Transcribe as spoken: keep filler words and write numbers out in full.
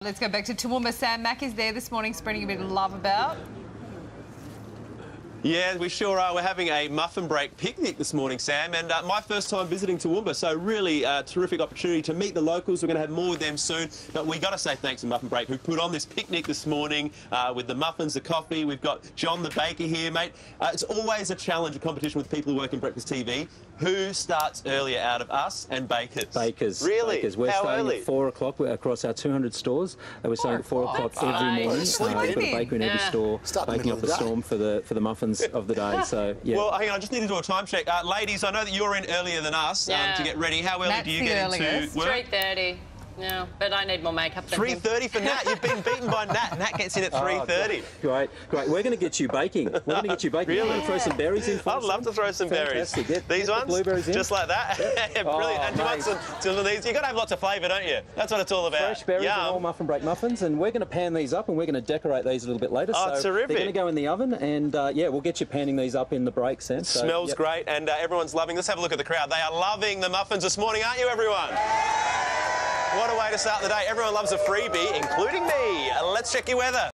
Let's go back to Toowoomba. Sam Mack is there this morning spreading a bit of love about. Yeah, we sure are. We're having a Muffin Break picnic this morning, Sam, and uh, my first time visiting Toowoomba, so really uh, terrific opportunity to meet the locals. We're going to have more with them soon, but we got to say thanks to Muffin Break, who put on this picnic this morning uh, with the muffins, the coffee. We've got John the baker here, mate. Uh, it's always a challenge, a competition with people who work in breakfast T V. Who starts earlier out of us and bakers? Bakers. Really? Bakers. We're How starting early? at four o'clock across our two hundred stores. And we're starting at four o'clock every morning. Uh, we've got a baker in every Yeah. store, Start in the baking middle up of the the day. storm for the for the muffins of the day. So yeah. Well, hang on, I just need to do a time check. Uh, ladies, I know that you're in earlier than us um, Yeah. to get ready. How early Matt's do you the get earliest. into work? three thirty. No, but I need more makeup than three him. thirty for Nat. You've been beaten by Nat. Nat gets in at three thirty. Great, great. We're going to get you baking. We're going to get you baking. Really? You want to throw some berries in for I'd us? love to throw some berries. Fantastic. Get, These get the ones? blueberries in. Just like that? Yeah, brilliant. Oh, and do you want mate. some, some of these? You've got to have lots of flavour, don't you? That's what it's all about. Fresh berries Yum. and all Muffin Break muffins, and we're going to pan these up and we're going to decorate these a little bit later. Oh, so terrific. They're going to go in the oven, and uh, yeah, we'll get you panning these up in the break, Sam. So, Smells yep. great, and uh, everyone's loving. Let's have a look at the crowd. They are loving the muffins this morning, aren't you, everyone? What a way to start the day. Everyone loves a freebie, including me. Let's check your weather.